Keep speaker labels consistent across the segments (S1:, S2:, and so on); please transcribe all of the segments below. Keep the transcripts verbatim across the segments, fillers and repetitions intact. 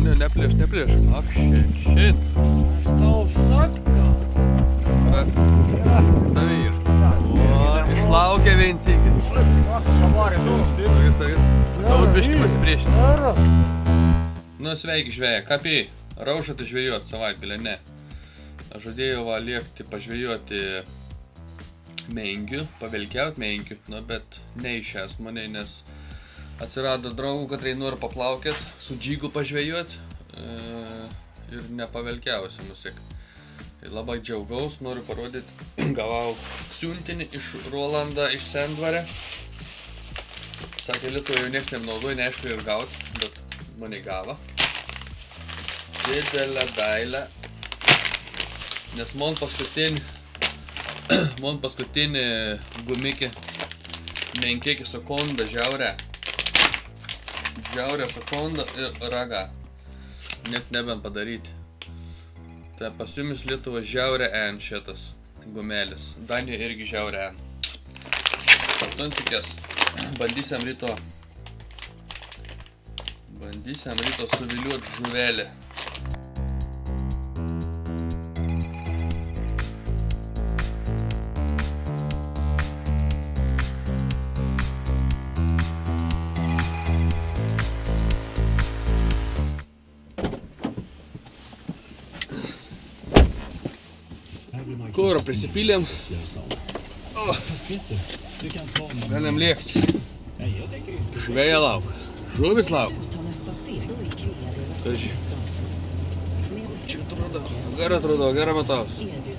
S1: ne, neplėš, neplėš. Ak, šit, šit.
S2: Tau sakta.
S1: Ras. Tavi ir. O, išlaukė viensikį.
S2: Savarė, tu.
S1: Sakit, sakit. Taut biškį pasipriešinti.
S2: Geras.
S1: Nu, sveiki žvėja. Kapį, raušat žvėjot savaitgalę, ne. Aš žadėjau va liekti pažvėjoti menkių, pavelkiaut menkių, nu, bet neišės mane, nes atsirado draugų, kad reik nori paplaukėt, su džigu pažvėjot e, ir nepavelkiausi nusik. Tai labai džiaugaus, noriu parodyti, gavau siuntinį iš Rolandą iš Sendvarę. Sakė, Lietuvoje jau nieks nenaudoja, neaišku ir gaut, bet mane gavo. Didelę dailę, nes man paskutinį man paskutinį gumikį menkėkį sekundą žiaurę. Žiaurę sekundą ir raga. Net nebent padaryti. Tai pas jumis Lietuva žiaurę en šitas gumelis. Danija irgi žiaurę en. Aštuntikės. Bandysiam ryto. Bandysiam ryto suviliuot žuvelį. Kuro prisipylėm. O, galim lėkti. Žvėja lauk. Žuvis lauk. Taži. Čia atrodo. Gerai atrodo, gerai mataus.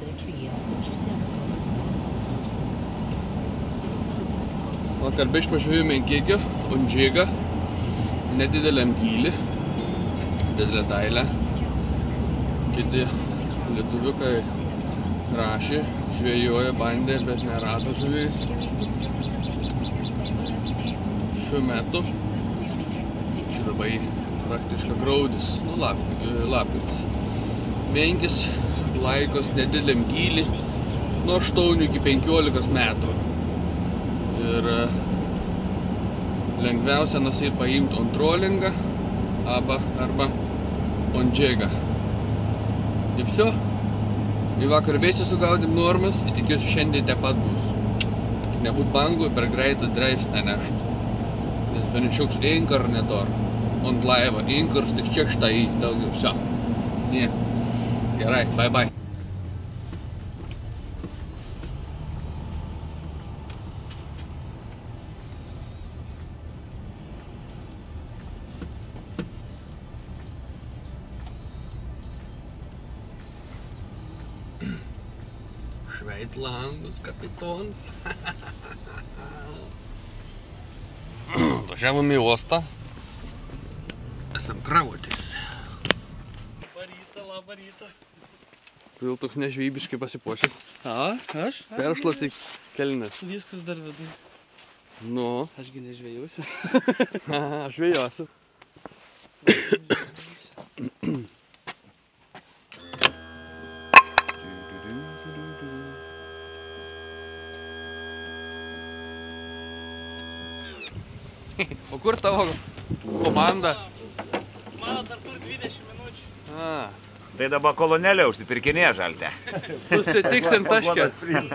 S1: Vakar bišk pažvėjų menkėkio, undžėga. Nedideliam gylį. Didelę dailę. Kiti lietuviukai rašė, žvėjoja, bandė, bet nerado žuviais. Šiuo metu čia labai praktiškai graudis, nu lap, lapinis. Menkis laikos nedideliam gylį, nuo aštuonių iki penkiolikos metrų. Ir lengviausia nusir paimti on trollingą arba, arba on džegą. Ir viso. Į vakar vėsi sugaudėm normas, ir tikiuosi šiandien te pat bus. Tik nebūt bangų per greitą dreifs nenešt. Nes benišioks inkar nedor. Ant laiva inkars tik čia štai daugiau. Vso. Nie. Gerai, bye bye. Šveitlandas kapitons. Važiavom į uostą. Esam krautis.
S2: Labą rytą, labą rytą.
S1: Tu jau toks nežvybiškai pasipuošęs.
S2: A, aš?
S1: Peršlas į kelnes.
S2: Viskas dar vidai.
S1: Nu.
S2: Ašgi nežvėjausi.
S1: Aš vėjosiu. O kur tavo komanda?
S2: Mano dar turi dvidešimt minučių.
S1: A.
S3: Tai dabar kolonėlė užsipirkinėja žaltę.
S1: Susitiksim taške.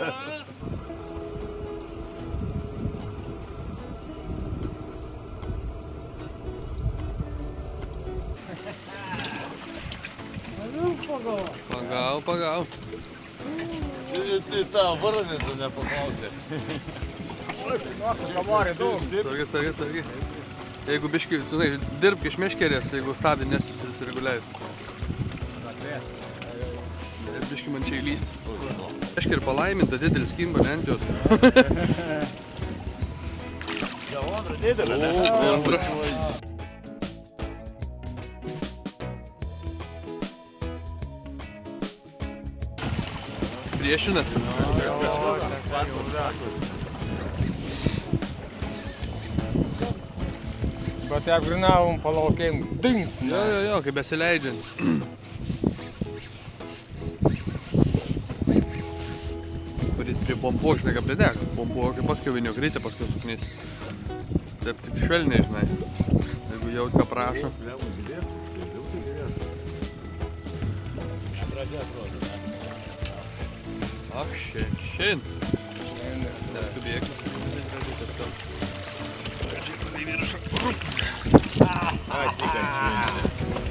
S1: Pagau, pagau.
S4: Tai tavo varnės tu nepaklausė.
S2: Savarė, tu.
S1: Sargi, sargi, sargi. Jeigu biški, žinai, dirbk iš meškerės, jeigu stabdį nesusireguliavit. Ir biški man čia įlysti. Meškerė palaiminta, didelis kimba, lentijos.
S3: Jau andra didelė, ne?
S1: O, andra. Priešinasi.
S2: Bet jeigu grinavom, palaukėjom, ding.
S1: Jo, jo, jo, kaip besileidžiant. Prie pompo, žinai, kaip pridėk. Pompo, kaip paskui vinio greitai, paskui suknys. Taip, tik švelniai, žinai. Jeigu jaut ką prašo.
S4: Nepradės rodyti, ne?
S1: Ach, šin, šin. Neskubėk.
S4: Ai, tik atšvinsi.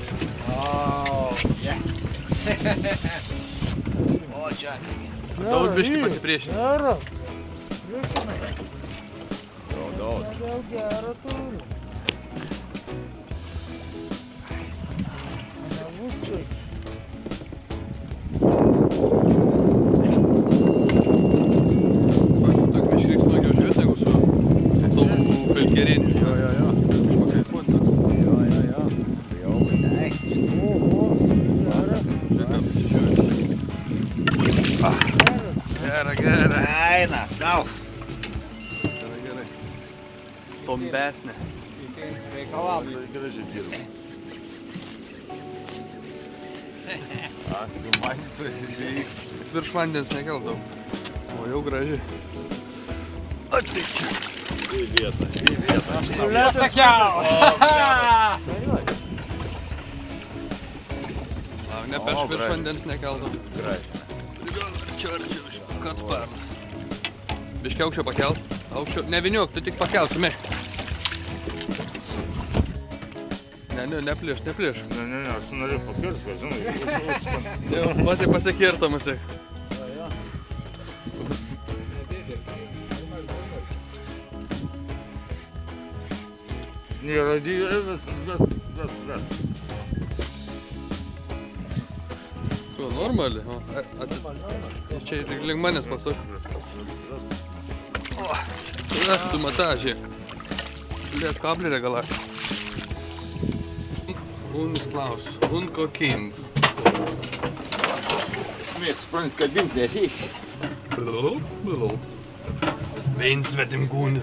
S3: O, čia.
S1: Daug biškį pasipriešinti.
S2: Gero.
S4: Daug, daug.
S2: Daug gero turi. Navučiai.
S1: Daug biškį reiks daugiau žiūrėti, negu su tau pelkeriniu.
S4: Jo, jo, jo.
S1: Biškį pakaifuoti.
S4: Jo, jo, jo. Jau, ne.
S2: Oho. Gero.
S1: Žiūrėk, pasižiūrėti. Gera, gera.
S3: Eina, sau.
S1: Gerai, gerai. Stombesnė.
S2: Reikalam.
S4: Gražiai dirba. A, tu manicai vyks.
S1: Virš vandens nekeldau. O jau gražiai. Ateik čia.
S4: Į vietą, į vietą.
S2: Nesakiau.
S1: Ne,
S4: O,
S1: peš virš
S4: gražiai.
S1: vandens nekeldau.
S4: Gražiai.
S1: Čia arčiau, kad sparną. Biškiai aukščio pakelt. Aukščio. Neviniuk, tu tik pakelt, me. Ne, ne, neplieš, neplieš.
S4: Ne, ne, ne, aš noriu pakirs, kad žinai.
S1: Jau, pati pasikirtamasi.
S4: Nėra didelė, bet, bet, bet, bet.
S1: Tu, normali. O, atsit... Čia link manęs pasuk. O, tu matai, žiūrėk. Liet kablį regalas. Uns klaus, un kokim.
S4: Esmės, suprant, kabint nereikia.
S1: Bilau, bilau. Vein svetimkūnis.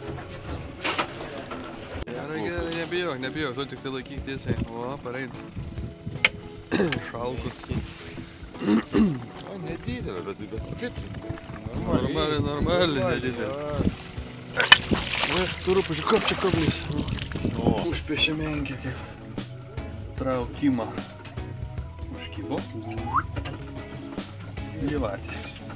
S1: Gerai, gerai, nebijok, nebijok, tu tik tai laikyk tiesiai. O, pareid. Šalkus.
S4: O, nedidelė, bet, bet stipri.
S1: Normaliai, normaliai, nedidelė. O, turiu pažiūrėk, čia kablys.
S4: O,
S1: Užpiešė menkė kiek. Traukimą. Užkybo. Gyvatė.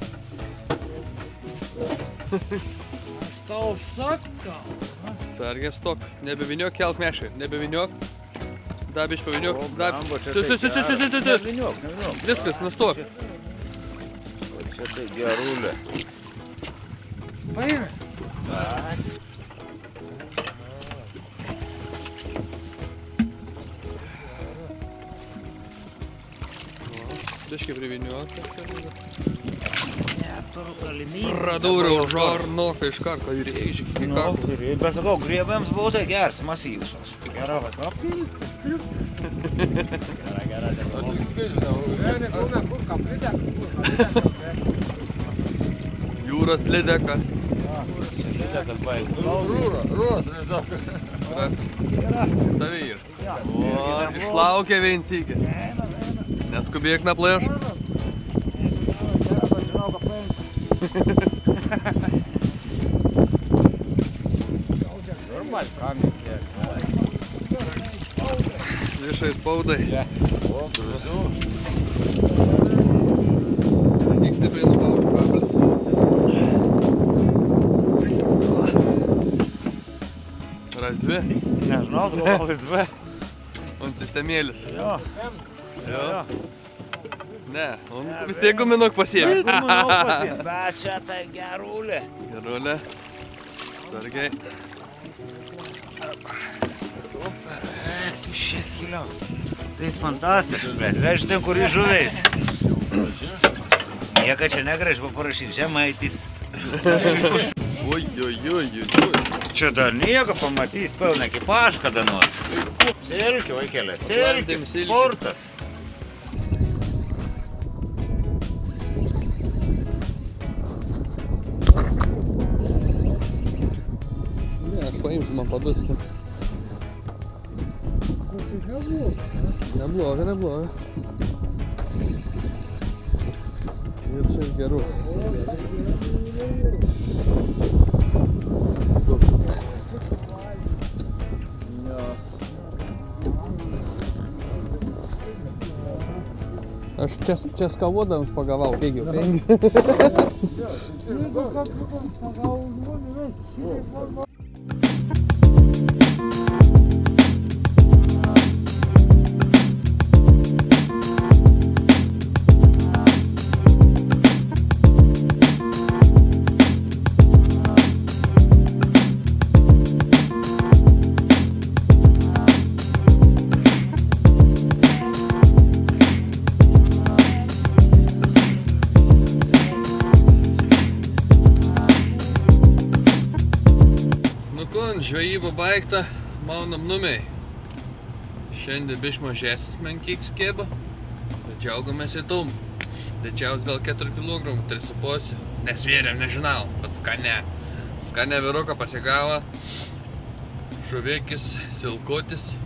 S2: Tau sakau.
S1: Sargės tok. Nebeviniok, kelk mešį. Nebeviniok. Dabiš paviniok. Dab...
S4: blemba, čia
S1: Tu, tu, tu, tu, tu, tu, tu.
S4: Neviniok, neviniok.
S1: Viskas, nustok.
S4: O, čia tai gerulė.
S2: Paėmė.
S1: Biškai priviniok.
S3: Neturiu galimybę.
S1: Pradūriau žarnoką iš karto ir eižį iki
S3: Nu,
S1: kaklo.
S3: bet sakau, griebėms buvo tai geras, masyvusios. Gera, va, kap. Gera, gera,
S4: O, tik skaičiau.
S2: Gerai, būna, kur kaplidė.
S1: Jūros lydeka.
S3: Čia kad baigtų.
S4: Rūra, rūras, nežinau.
S1: Ras. Tavai ir. O, išlaukė viensikį. Neskubėk, neplėšk.
S2: Normal, kam tiek.
S1: Viešai spaudai.
S4: O, drąsiau.
S1: Kiek stipriai nupaučiu kablį. Ras dvi.
S3: Nežinau, gal ir dvi.
S1: Un sistemėlis.
S3: Jo.
S1: Jo. Ne, un vis tiek guminuk pasiėmė.
S3: Bet čia tai gerulė.
S1: Gerulė. Sargiai.
S3: Ech, tu šiek giliau. Tai fantastiškas, bet vež ten, kur į žuviais. Nieka čia negraž paparašyti, žemaitis.
S1: Oi, oi, oi, oi.
S3: Čia dar nieko pamatys, pilna ekipaž kada nors. Silkių, vaikelė, silkis,
S1: Valdėm silkę.
S3: sportas.
S1: Ne, aš paimsiu, man paduoti. Nebloga, nebloga. Ir čia gerų. Aš čia, čia skavodams pagavau, kiek jau penkis.
S2: Jeigu kabliukams pagavau žmonių, mes šitaip formuojame.
S1: Žvejyba baigta, maunam numiai. Šiandien biš mažesnis menkiks kėba, bet džiaugiamės į tum. Didžiaus gal keturi kilogramų, trys su pusė. Nesvėrėm, nežinau, bet skane. Skane vyruką pasigavo. Žuvikis, silkutis.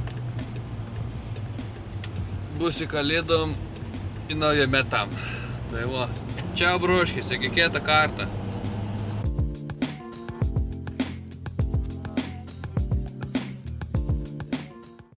S1: Bus įkalėdom į naują metam. Tai va, čiau bruoškis, iki kitą kartą.